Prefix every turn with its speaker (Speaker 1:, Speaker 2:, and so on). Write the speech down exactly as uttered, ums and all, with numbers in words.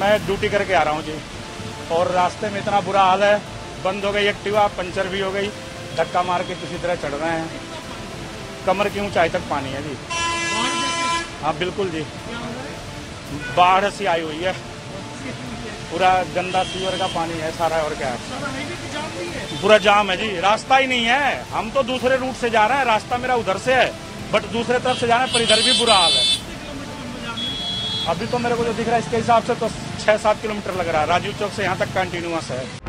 Speaker 1: मैं ड्यूटी करके आ रहा हूँ जी, और रास्ते में इतना बुरा हाल है, बंद हो गई एक्टिवा, पंचर भी हो गई, धक्का मार के किसी तरह चढ़ रहे हैं। कमर की ऊंचाई तक पानी है जी। हाँ बिल्कुल जी, बाढ़ सी आई हुई है, पूरा गंदा सीवर का पानी है सारा। और क्या है, पूरा जाम है जी, रास्ता ही नहीं है। हम तो दूसरे रूट से जा रहे हैं, रास्ता मेरा उधर से है, बट दूसरे तरफ से जा रहे हैं, पर इधर भी बुरा हाल है। अभी तो मेरे को जो दिख रहा है इसके हिसाब से तो छह सात किलोमीटर लग रहा है, राजीव चौक से यहाँ तक कंटिन्यूअस है।